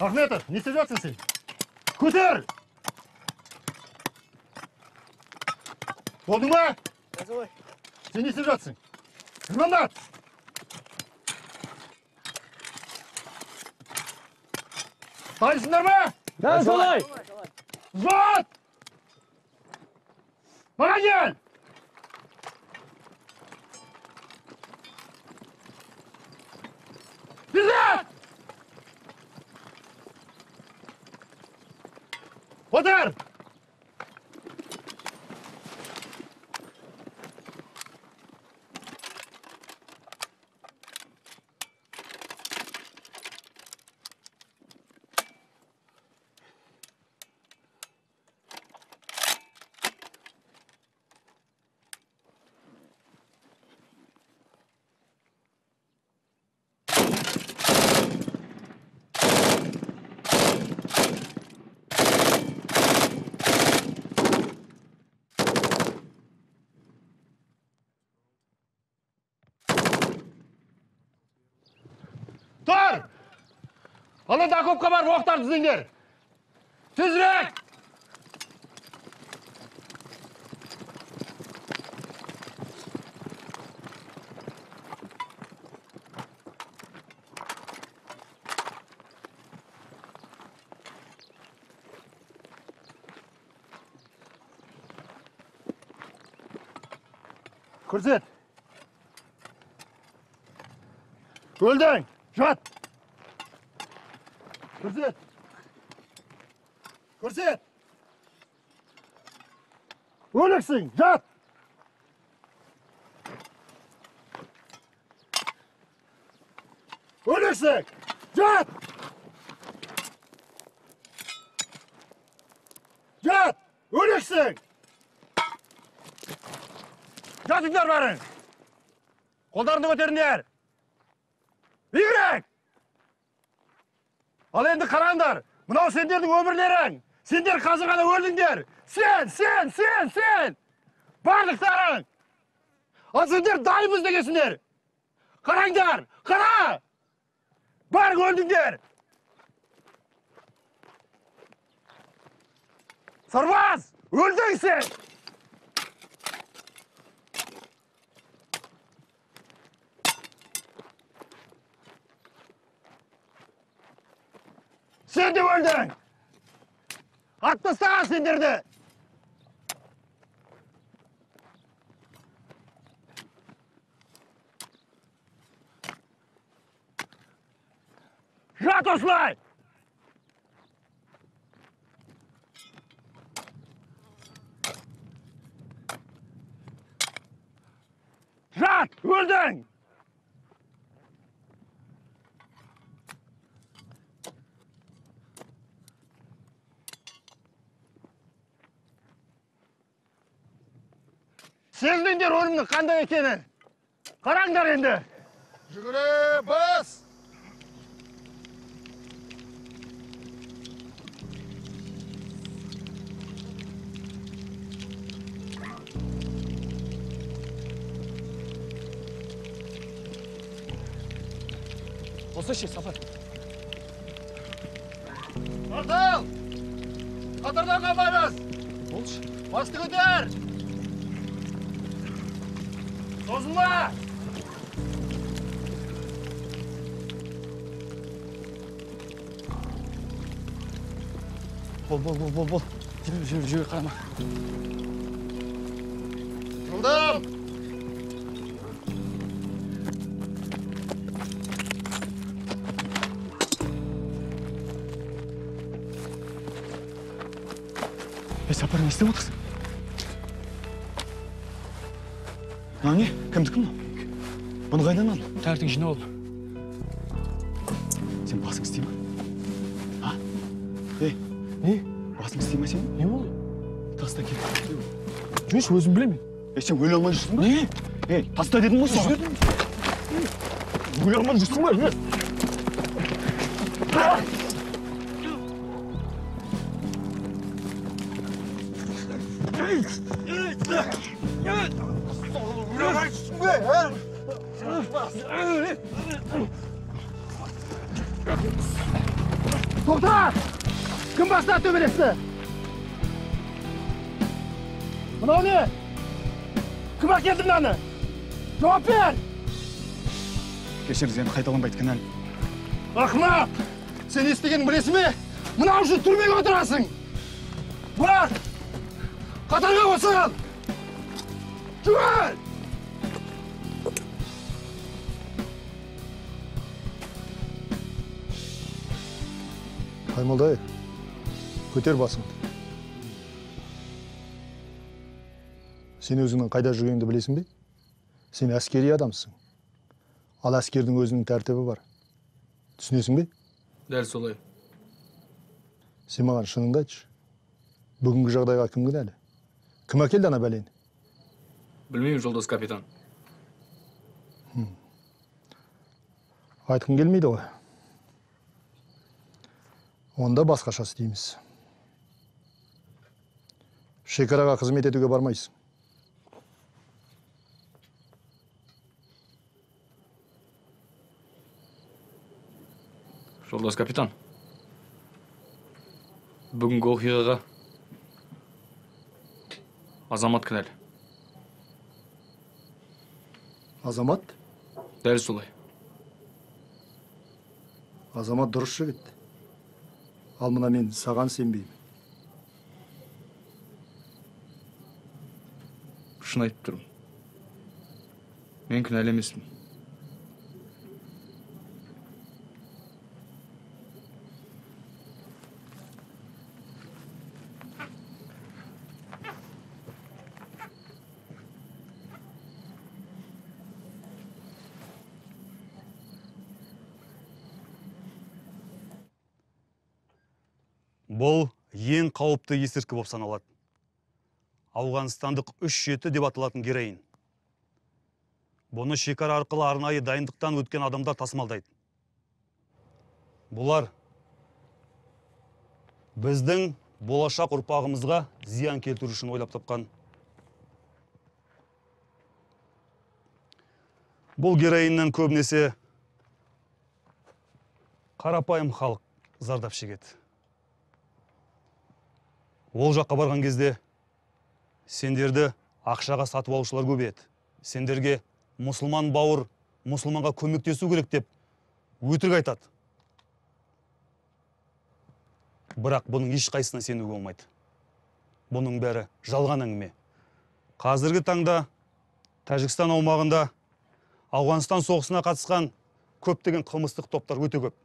Ахметов, не isteyeceksin sen? Kötür! Oldu mu? Называй. Sen ne isteyeceksin? Anlat! Tanışsınlar mı? Ben Solay. Zot! Bana gel! Bize! Otur! Dur! Alın da kopka var, vohtar düzüngler. Tüzrek! Kırzet! Öldün! Jat! Kırzet! Kırzet! Ölüksün! Jat! Ölüksün! Jat! Jat! Ölüksün! Jatıklar varın! Kollarını götürün yer! Yürek! Al endi karandar. Mınau senderdin ömürlerin. Sender kazıgada öldüңдер. Sen! Bardıklarың. Al sender dayımızda gelsinler. Karangдар, kara! Barık öldüңдер. Sarbaz, öldün sen. Sen de öldün. Atlı sağa sindirdi. Jat Osman! Jat, öldün. Sezdіңдер önümнің қандай екенін. Қараңдар енді. Жүгіре бас! Осы ше, Сафар. Артал! Қатардан қалмаймыз! Болшы. Басты көтер! Sozulma! Бол. Жүре, қарама. Жылдам! Сапар, не істеп отырсың? Мынау не? Кімдікі мынау? Бұны қайдан алдың? Тәртің жинап ал. Сен басың істей ма? А? Ей, не? Басың істей ма сен? Не болды? Таста кел. Жүрші, өзім білемін. Сен өле алмай жүрсің ба? Не? Ей, таста дедің ғой соған. Өле алмай жүрсің ба? To'xta! Kim bastı töbelesini? Mınау ne? Kim әкелді мынаны? Жауап бер! Кешіріңіз, енді қайталанбайды кінәлі. Ақымақ! Сен естігенін білесің бе? Мынау үшін түрмеге отырасың! Бырақ! Қатарға қосыл! Жүгір! Қаймолдай, көтер басыңды. Сен өзіңнің қайда жүргеніңді білесің бе? Сен әскери адамсың. Ал әскердің өзінің тәртібі бар. Түсінесің бе? Дәл солай. Сен маған шыныңды айтшы. Бүгінгі жағдайға кім кінәлі? Кім әкелді ана бәлені? Білмеймін, жолдас капитан. Айтқың келмейді ғой. Онда басқаша істейміз. Шекараға қызмет етуге бармайсың. Жолдас капитан. Бүгінгі оқиғаға Азамат кінәлі. Азамат? Дәл солай. Азамат дұрыс жігіт. Ал мына мен саған сенбеймін. Шын айтып тұрмын. Мен кінәлі емеспін. Бұл ең қауіпті есірткі болып саналады. Ауғанстандық 3-7 деп аталатын героин. Бұны шекара арқылы арнайы дайындықтан өткен адамдар тасымалдайды. Бұлар біздің болашақ ұрпағымызға зиян келтіру үшін ойлап тапқан. Бұл героиннен көбінесе қарапайым халық зардап шегеді. Ол жаққа барған кезде сендерді ақшаға сатып алушылар көбейеді. Сендерге мұсылман бауыр, мұсылманға көмектесу керек деп өтірік айтады. Бірақ бұның ешқайсысына сенуге болмайды. Бұның бәрі жалған әңгіме. Қазіргі таңда Тәжікстан аумағында Ауғанстан соғысына қатысқан көптеген қылмыстық топтар өте көп.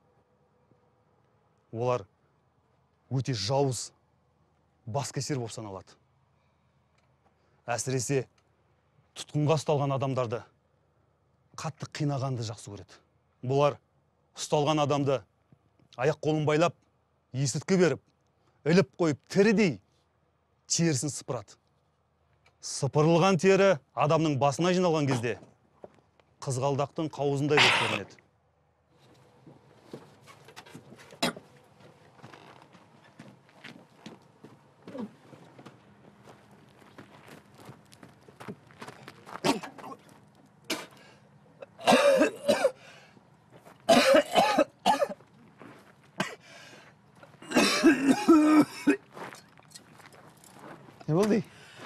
Олар өте жауыз, баскесер болып саналады. Әсіресе тұтқынға ұсталған адамдарды қатты қинағанды жақсы көреді. Бұлар ұсталған адамды аяқ қолын байлап, есірткі беріп, іліп қойып тірідей терісін сыпырады. Сыпырылған тері адамның басына жиналған кезде қызғалдақтың қауызындай болып көрінеді. Ne oldu?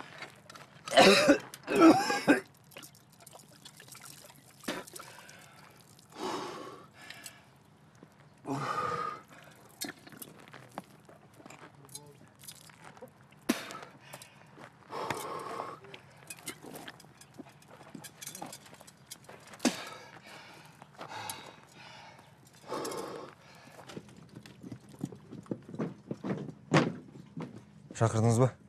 Шақырдыңыз ба?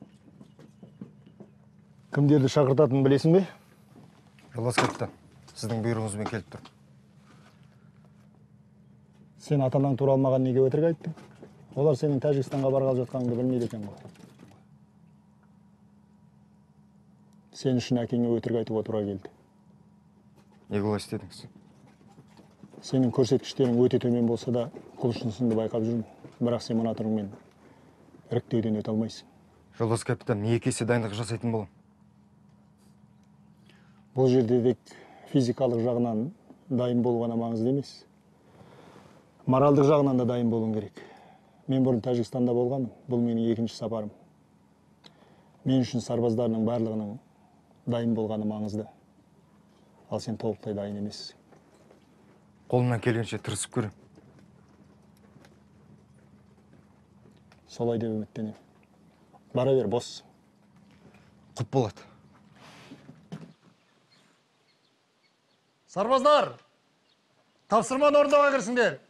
Кімдерді шақыртатынын білесің бе? Жолдас капитан, сіздің бұйрығыңызбен келіп тұр. Сен атанаң туралы маған неге өтірік айттың? Олар сенің Тәжікстанға барғалы жатқаныңды білмейді екен ғой. Сен үшін әкеңе өтірік айтуға тура келді. Неге олай істедіңіз? Сенің көрсеткіштерің өте төмен болса да, құлшынысыңды байқап жүрмін. Бірақ сен мына түріңмен іріктеуден өте алмайсың. Жолдас капитан, не екесе дайындық жасайтын болам? Бұл жерде тек физикалық жағынан дайын болу ғана маңызды емес. Моралдық жағынан да дайын болуң керек. Мен бұрын Тәжікстанда болғанмын. Бұл менің екінші сапарым. Мен үшін сарбаздарының барлығының дайын болғаны маңызды. Ал сен толықтай дайын емессің. Қолымнан келгенше тырысып көрем. Солай деп үміттенемін. Бара бер, бос. Құп болады. Сарбаздар, тапсырманы орындауға кірсіңдер.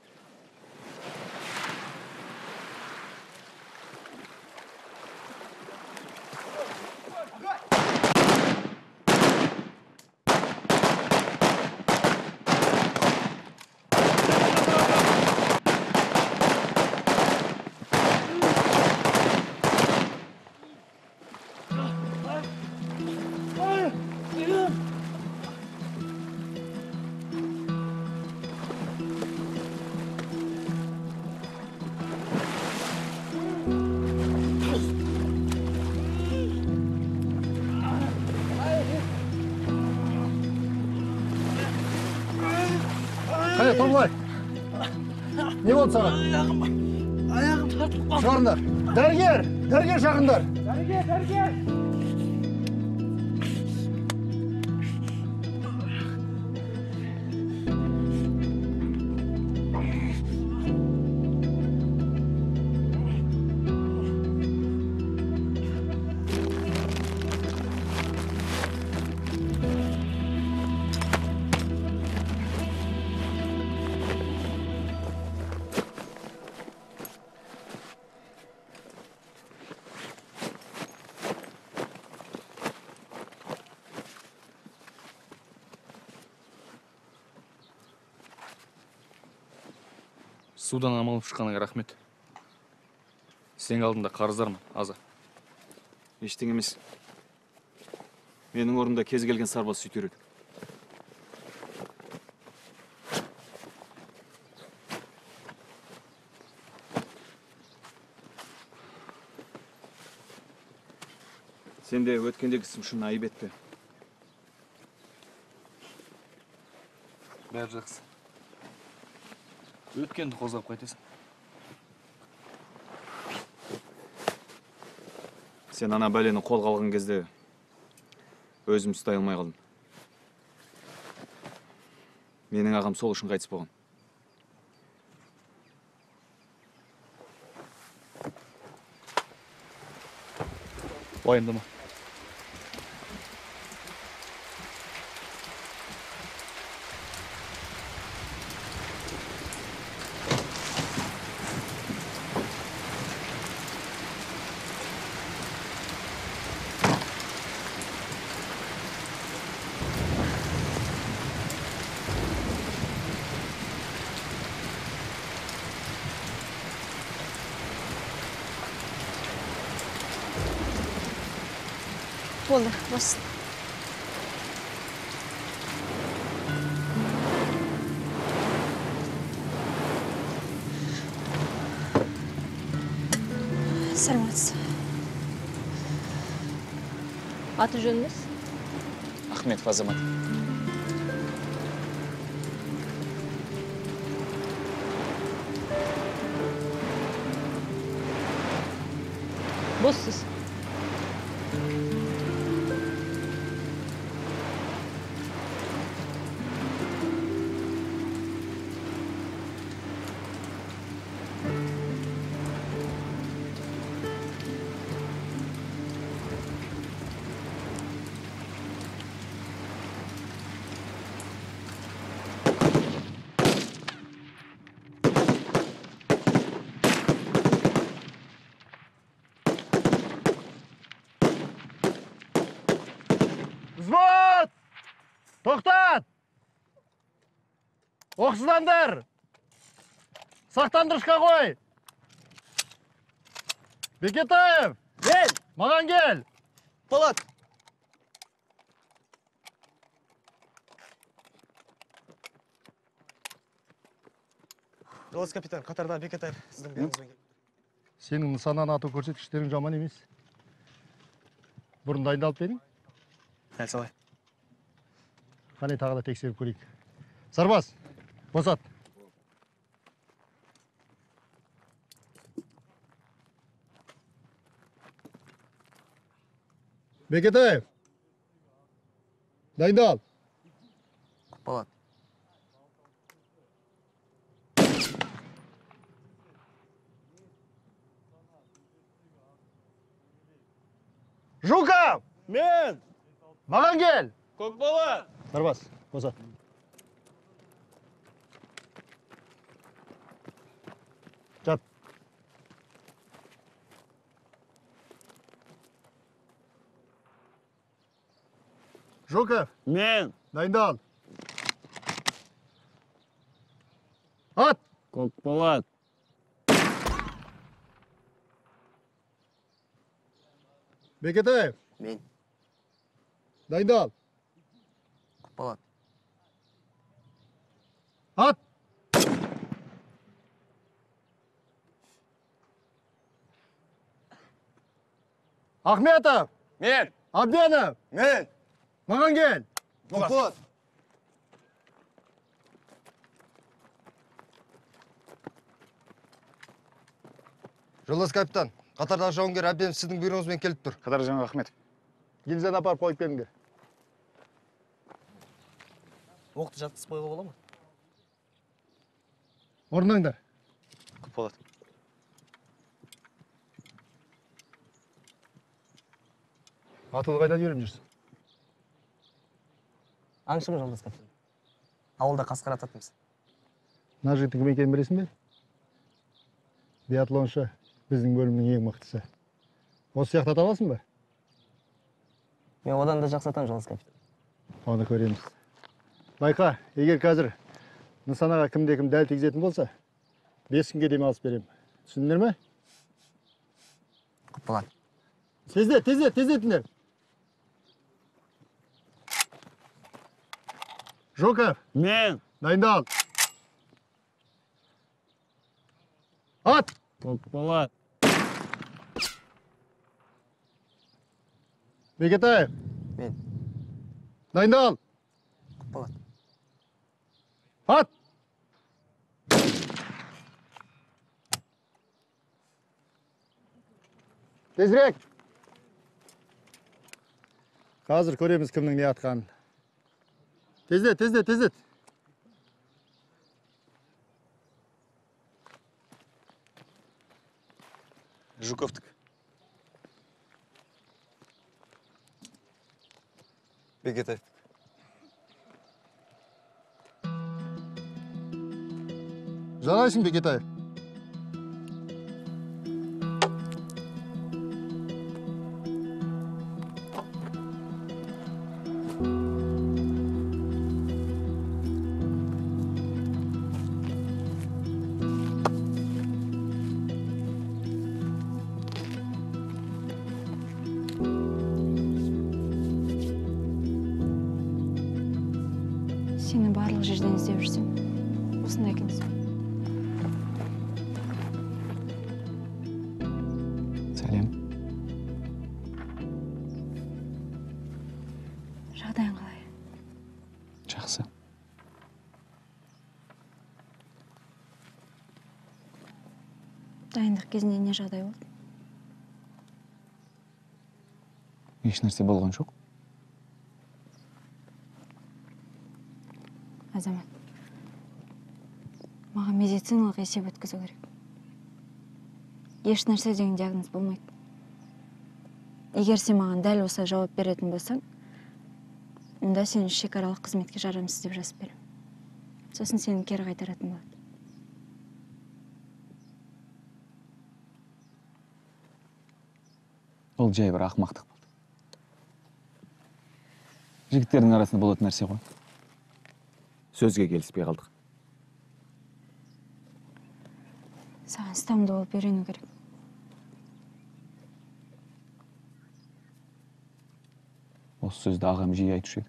Қане, тұр былай. Не болды саған? Аяғым тартып қалды. Шығарыңдар. Дәрігер шақырыңдар. Дәрігер. Судан амалып шыққаныңа рахмет. Сенің алдында қарыздармын, аза. Ештеңе емес. Менің орнымда кез келген сарбаз сөйтер еді. Сен де өткендегі ісім үшін айып етпе. Бәрі жақсы. Өткенді қозғап қайтесің. Сен ана бәлені қолға алған кезде өзім ұстай алмай қалдым. Менің ағам сол үшін қайтыс болған. Уайымдама. Болды, бос. Сәлеметсіз. Аты жөніңіз? Ахметов Азамат. Боссыз. Взвод! Тоқтат! Оқсыздандар! Сақтандырышқа қой! Бекетаев! Кел! Маған кел! Полат! Жолдас капитан, қатарда Бекетаев сіздің беріңізбен келді. Сенің нысананы ату көрсеткіштерің жаман емес. Бұрын дайындалып па едің? Дәл солай. Қане тағы да тексеріп көрейік. Сарбаз, босат. Бекетаев. Дайындал. Болады. Жуков! Мен! Маған кел! Көкболат! Дарбас, босат. Жат. Жуков, Мен! дайындал. Ат! Көкболат! Бекетаев, Мен. дайындал. Болады. Ат! Ахметов! Мен. Абденов! Мен. Маған кел! Болады. Жолдас капитан, қатардағы жауынгер әбден сіздің бұйрығыңызбен келіп тұр. Қатар жаңа Ахметов. Гильзаны апарып қойып келіңдер. Оқты жатқызып қоюға бола ма? Орныңдар. Болады. Атылы қайдан үйреніп жүрсің? Аңшымын жолдас капитан. Ауылда қасқыр ататынбыз. Мына жігіттің кім екенін білесің бе? Биатлоншы, біздің бөлімнің ең мықтысы. Осы сияқты ата аласың ба? Мен одан да жақсы атамын жолдас капитан. Оны көреміз. Байқа, егер қазір нысанаға кімде-кім дәл тигізетін болса, 5 күнге демалыс беремін. Түсіндіңдер ме? Болады. Тездетіңдер. Жуков, Мен! дайындал. Ат! Көкболат! Бекетаев, Мен. дайындал. Болады. Ат! Тезірек! Қазір көреміз кімнің не атқанын. Тездет. Жуковтік. Бекетаев. Жарайсың, Бекетаев. Сені барлық жерден іздеп жүрсем, осында екенсің. Сәлем. Жағдайың қалай? Жақсы. Дайындық кезінде не жағдай болды? Еш нәрсе болған жоқ. Азамат, маған медициналық есеп өткізу керек. Еш нәрсе деген диагноз болмайды. Егер сен маған дәл осы жауап беретін болсаң, онда сені шекаралық қызметке жарамсыз деп жазып беремін. Сосын сені кері қайтаратын болады. Ол жай бір ақымақтық болды. Жігіттердің арасында болатын нәрсе ғой. Сөзге келіспей қалдық. Саған стамды болып үйрену керек. Осы сөзді ағам жиі айтушы еді.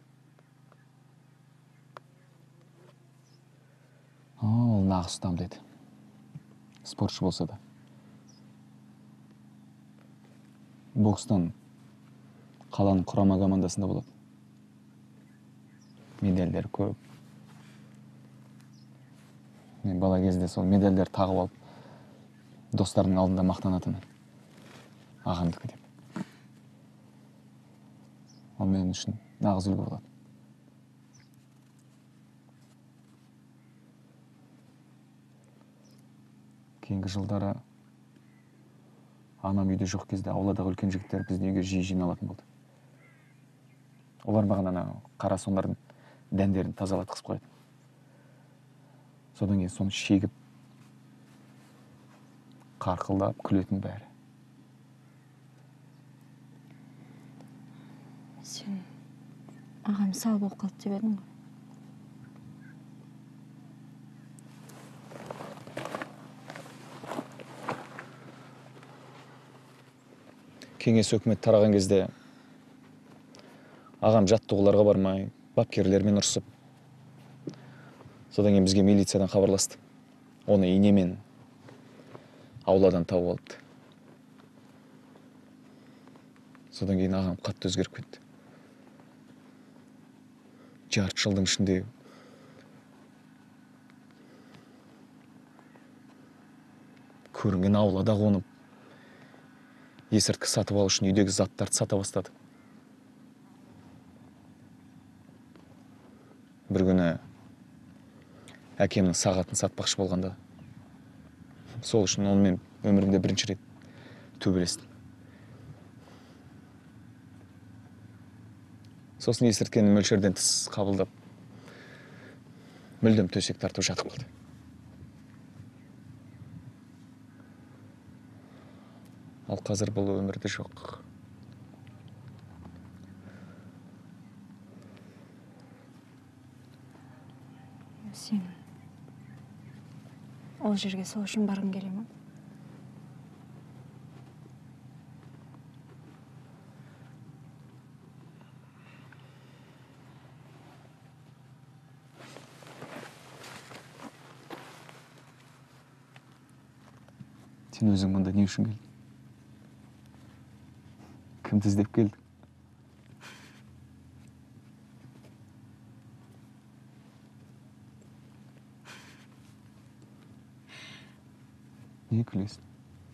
Ол нағыз ұстам деді. Спортшы болса да. Бокстан қаланың құрама командасында болады. Медальдер көп. Мен бала кезде сол медальдер тағып алып, достардың алдында мақтанатынмын. Ағамдікі деп. Ал мен үшін нағыз үлгі болады. Кейінгі жылдары анам үйде жоқ кезде ауладағы үлкен жігіттер біздің үйге жиі жиналатын болды. Олар маған ана қара соңдардың дәндерін тазалатқызып қояды. Содан кейін соны шегіп, қарқылдап күлетін бәрі. Сен ағам сау болып қалды деп едің ғой. Кеңес өкімет тараған кезде ағам жаттығуларға бармай, бапкерлермен ұрсып. Содан кейін бізге милициядан хабарласты. Оны инемен ауладан тауып алыпты. Содан кейін ағам қатты өзгеріп кетті. Жарты жылдың ішінде көрінген аулада қонып, есірткі сатып алу үшін үйдегі заттарды сата бастады. Бір күні әкемнің сағатын сатпақшы болғанда, сол үшін онымен өмірімде бірінші рет төбелестім. Сосын есірткені мөлшерден тыс қабылдап, мүлдем төсек тартып жатып қалды. Ал қазір бұл өмірде жоқ. Сен ол жерге сол үшін барғың келе ма? Сен өзің мұнда не үшін келдің? Кімді іздеп келдің? Не күлесің?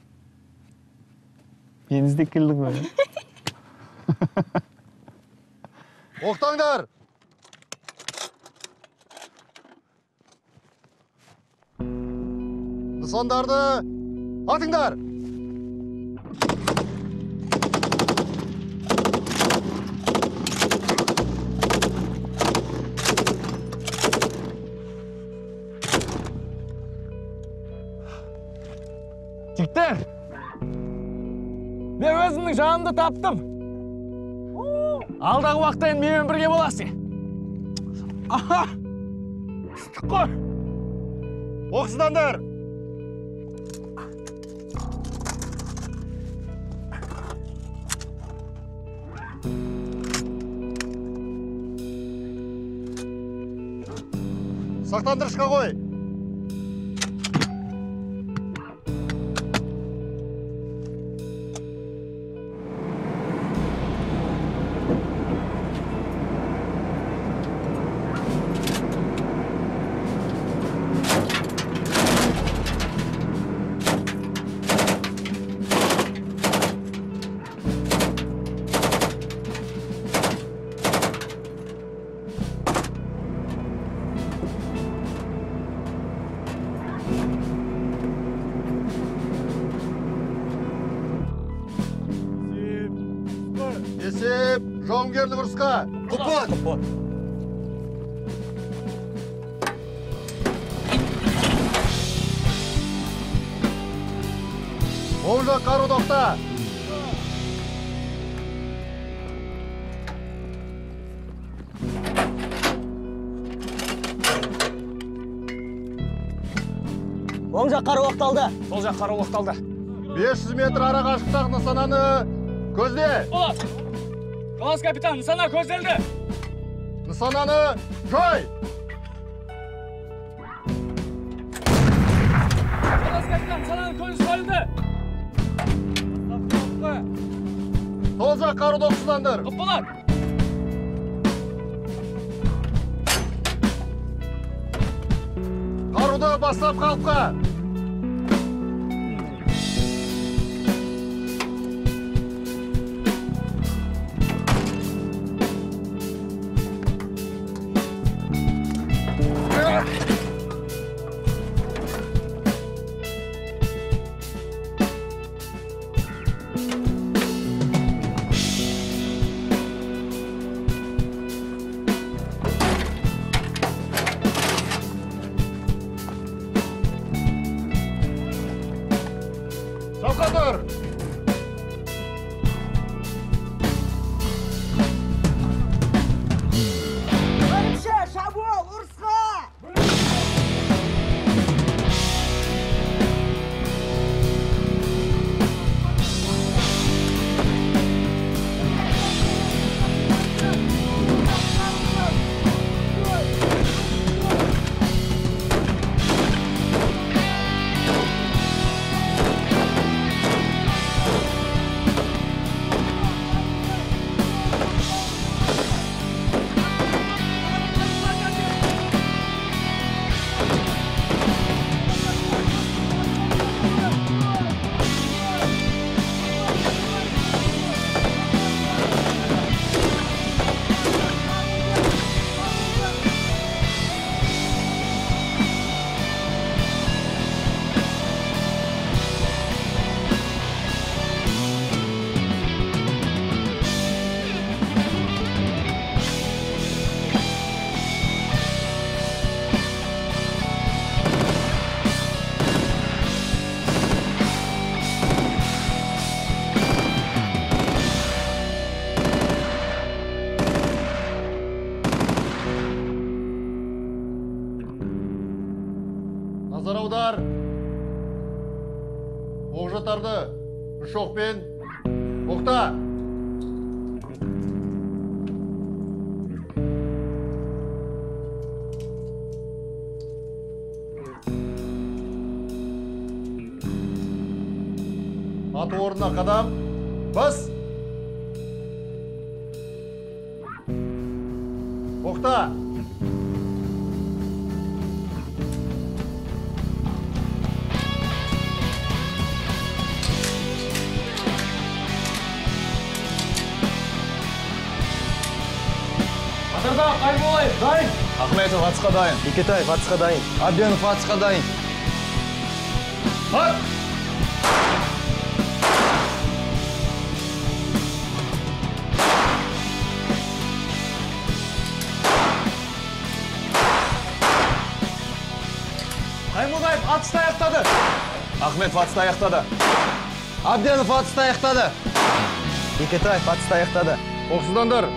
Мені іздеп келдің ғой. Оқтаңдар! Нысандарды атыңдар! Жігіттер, мен өзімнің жанымды таптым. Алдағы уақытта енді менімен бірге боласың. Аха! Ыстық қой! Оқсынандар! Сақтандырышқа қой! Есеп, жауынгерлік ұрысқа! Құппын! Оң жақ қару тоқта! Оң жақ қару оқталды. Сол жақ қару оқталды. 500 метр ара қашықтағы нысананы көзде! Болады! Жолдас капитан, нысана көзделді! Нысананы жой! Жолдас капитан, нысананы көзі қойылды! Сол жақ қаруды оқшыландыр! Құп болады! Қаруды бастап қалыпқа! Тоқта тұр! Бөлімше, шабуыл, ұрысқа! Назар аудар. Оқжаттарды үш оқпен оқта. Аты орнына қадам. Бас. Оқта. Қатарда қай болайын? Дайын. Ахметов атысқа дайын. Икетаев атысқа дайын. Абденов атысқа дайын. Ат! Қаймолдаев атысты аяқтады. Ахметов атысты аяқтады. Абденов атысты аяқтады. Икетаев атысты аяқтады. Оқсыздандар.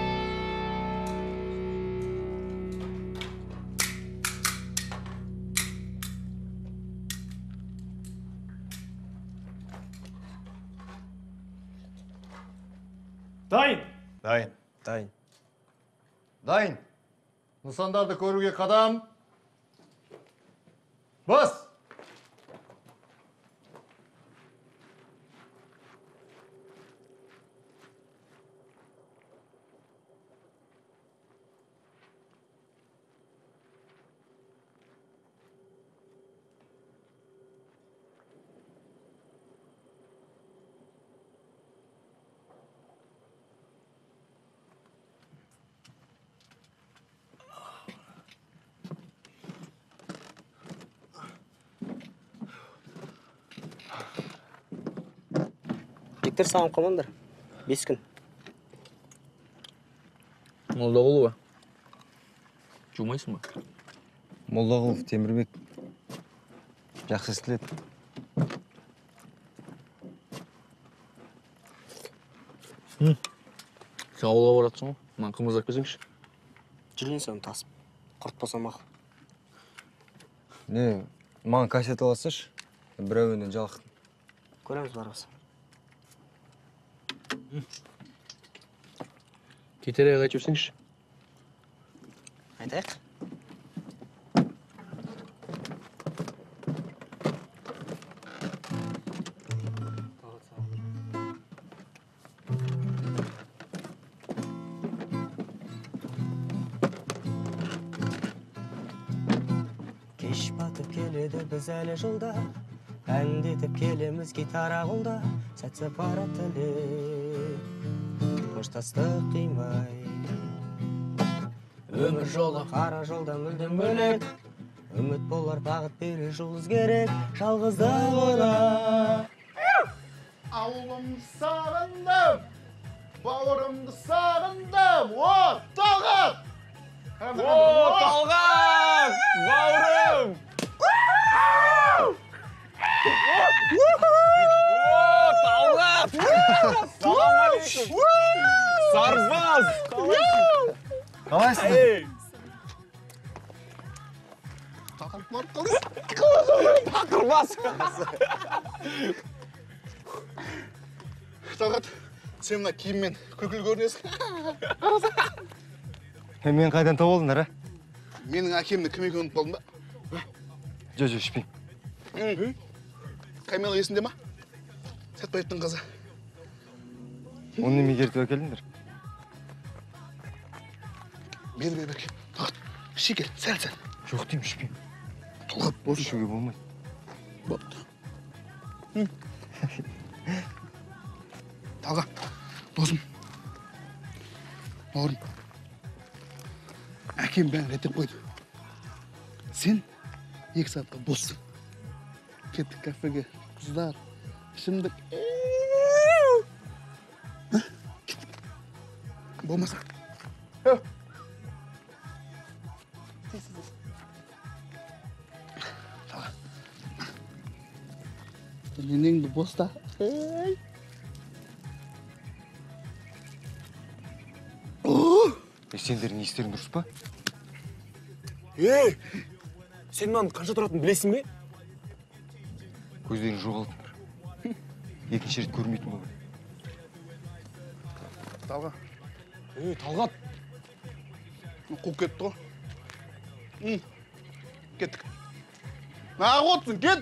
Дайын. Дайын. Дайын. Дайын. Нысандарды көруге қадам. Бас! Бектер саған қомандар. 5 күн. Молдағұлова. Жумайсың ба? Молдағұлов Темірбек. Жақсы естіледі. Сен ауылға баратсың ғой. Маған қымыз әкелсеңші. Жүрген соң тасып. Құрт болсам ақыл. Не, маған кассет аласыш. Бір әуеннен жалықтым. Көреміз барғысы. Кетерек айтып жүрсеңші. Айтайық. Кеш батып келеді біз әлі жолда, әндетіп келеміз гитара қолда, сәт сапары тілеп, қоштастық қимай. Өмір жолы қара жолда мүлдем бөлек, үміт болар бағыт берер жұлдыз керек, жалғыздық ойла. Ауылым сағындым, бауырымды сағындым, о, Талғат! Талғат! Бауырым! Сарбаз! Қалайсың? Тақырып барып қалдыңыз. Тақырбас! Тағат, сен мына киіммен күлкіл көрінесің. Мен қайдан тауып алдыңдар, а? Менің әкемнің кім екенін ұмытып қалдым да. Жо, ішпеймін. Камила есінде ма? Сәтбаевтың қызы. Оны неме ертіп әкелдіңдер? Бер. Тағат, шекел, сәл. Жоқ деймін, ішпеймін. Толғап, болсын. Ішуге болмайды. Болды. Талға, досым. Бауырым. Әкем бәрін реттеп қойды. Сен 2 сағатқа боссың. Кеттік кафеге, қыздар, ішімдік. Кеттік. Болмаса. Талға. Денеңді боста. Сендердің естерің дұрыс па? Сен маған қанша тұратынын білесің бе? Көздерің жоғалтыңдар. Екінші рет көрмейтін болды. Талға, Талғат! қуып кетті ғой. Кеттік. Наға отсын, кет!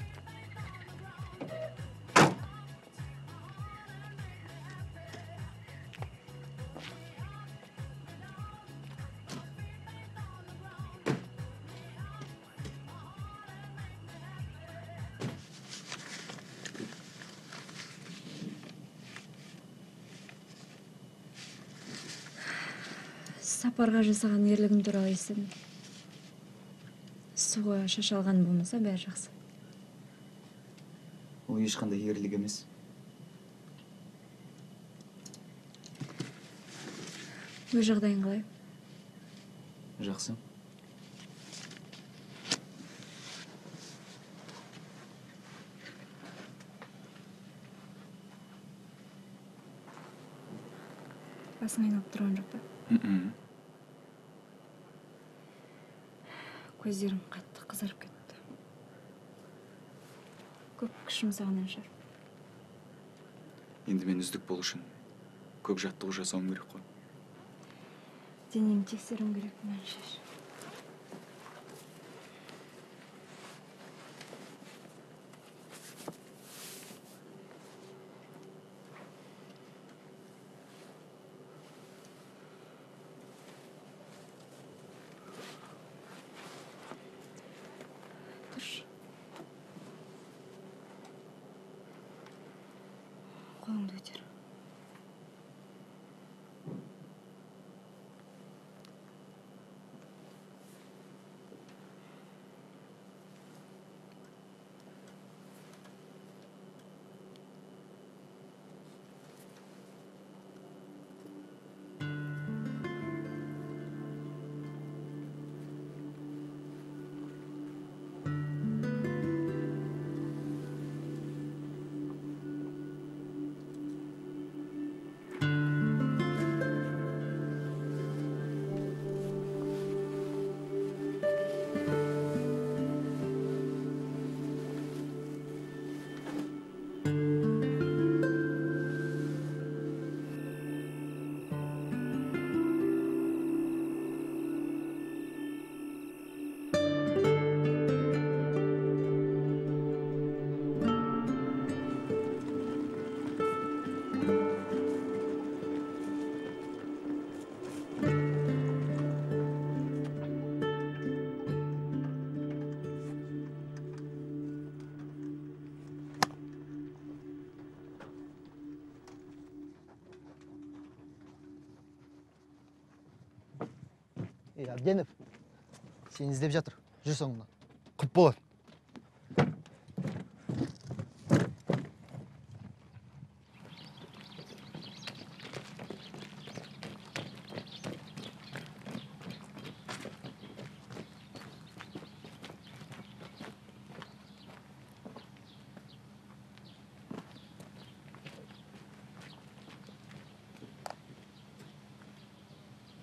Сапарға жасаған ерлігім туралы естідім. Суға шашалған болмаса бәрі жақсы. Ол ешқандай ерлік емес. Өз жағдайың қалай? Жақсы. Басың айналып тұрған жоқ па? Көздерім қатты қызарып кетті. Көп күш жұмсағаннан шығар. Енді мен үздік болу үшін көп жаттығу жасауым керек қой. Денеңді тексеруім керек, мені шеш. Тұршы. Қолыңды көтер. Әбденов, сені іздеп жатыр. Жүр соңымнан. Құп болады.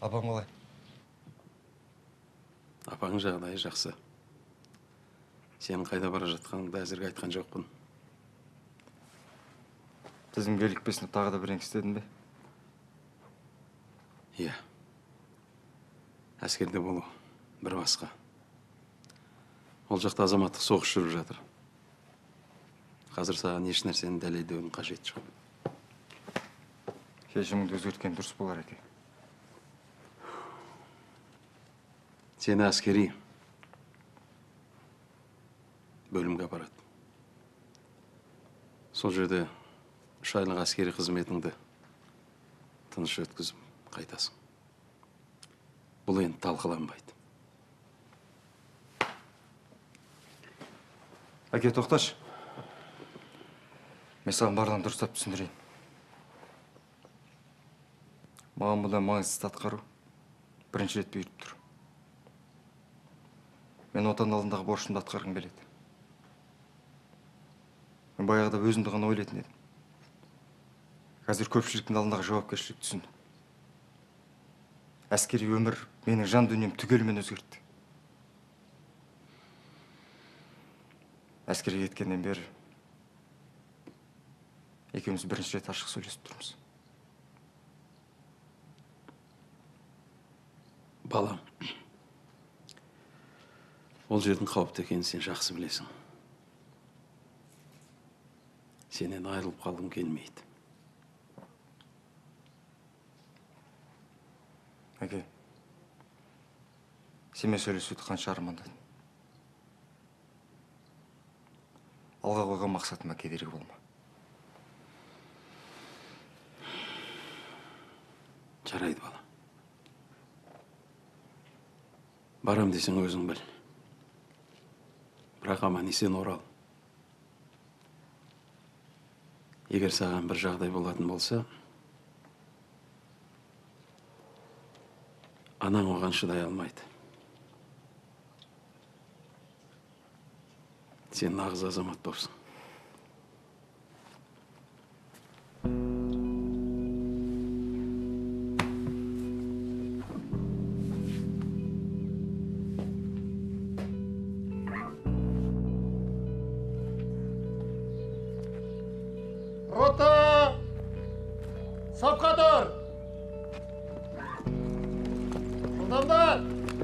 Апаң қалай? Апаң жағдайы жақсы. Сенің қайда бара жатқаныңды әзірге айтқан жоқпын. Тізімге ілікпесін тағы да бірдеңе істедің бе? Иә. Әскерде болу бір басқа. Ол жақта азаматтық соғыс жүріп жатыр. Қазір саған еш нәрсені дәлелдеудің қажеті жоқ. Шешіміңді өзгерткен дұрыс болар екен. Сені әскери бөлімге апарады. Сол жерде 3 айлық әскери қызметіңді тыныш өткізіп қайтасың. Бұл енді талқыланбайды. Әке, тоқташы. Мен саған барлығын дұрыстап түсіндірейін. Маған бұдан маңызсыз атқару бірінші рет бұйырып тұр. Мен отан алдындағы борышымды атқарғым келеді. Мен баяғыда өзімді ғана ойлайтын едім. Қазір көпшіліктің алдындағы жауапкершілік түсіндім. Әскери өмір менің жан дүнием түгелімен өзгертті. Әскерге кеткеннен бері екеуміз бірінші рет ашық сөйлесіп тұрмыз. Балам, ол жердің қауіпті екенін сен жақсы білесің. Сенен айырылып қалғым келмейді. Әке, сенімен сөйлесуді қанша армандадым. Алға қойған мақсатыма кедергі болма. Жарайды, бала. Барам десең өзің біл. Бірақ аман есен орал. Егер саған бір жағдай болатын болса, анаң оған шыдай алмайды. Сен нағыз азамат болсың. Рота! Сапқа тұр! Адамдар!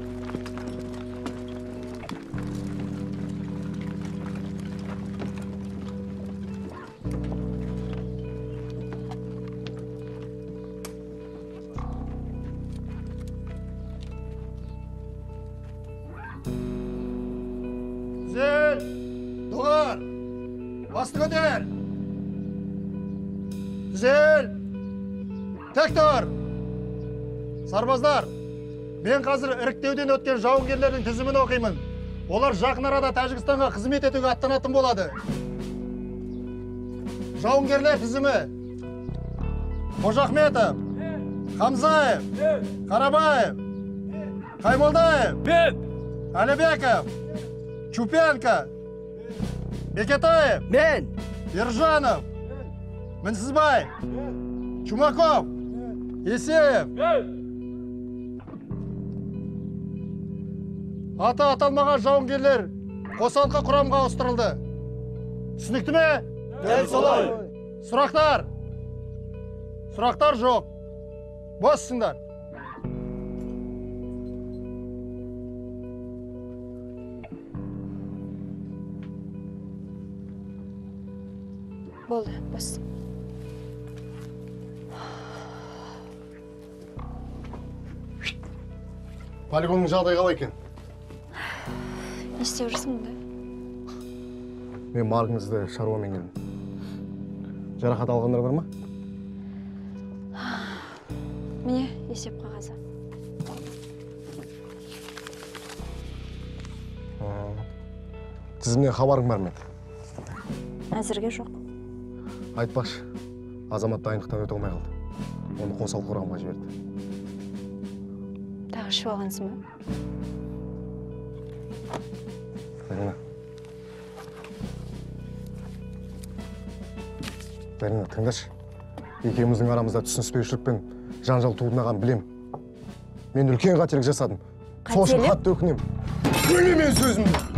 Güzel! Doğar! Bastı gönder! Güzel! Tek dur! Сарбаздар, мен қазір іріктеуден өткен жауынгерлердің тізімін оқимын. Олар жақын арада Тәжікстанға қызмет етуге аттанатын болады. Жауынгерлер тізімі: Қожахметов, Хамзаев, Қарабаев, Қаймолдаев, Әлібеков, Чупенко, Бекетаев, Ержанов, Мінсізбай, Чумаков, Есеев. Аты аталмаған жауынгерлер қосалқы құрамға ауыстырылды. Түсінікті ме? Дәл солай. Сұрақтар? Сұрақтар жоқ. Боссыңдар. Болды, бос. Полигонның жағдайы қалай екен? Не істеп жүрсің мұнда? Мен маркаңызды шаруамен келдім. Жарақат алғандар бар ма? Міне, есеп қағазы. Тізімнен хабарың бар ма? Әзірге жоқ. Айтпақшы, азамат дайындықтан өте алмай қалды. Оны қосалқы құрамға жіберді. Тағы ішіп алғансың ба? Зарина, тыңдашы. Екеуміздің арамызда түсініспеушілік пен жанжал туындаған білем. Мен үлкен қателік жасадым. Сол үшін Қателік? қатты өкінемін. Бөле мен сөзімді.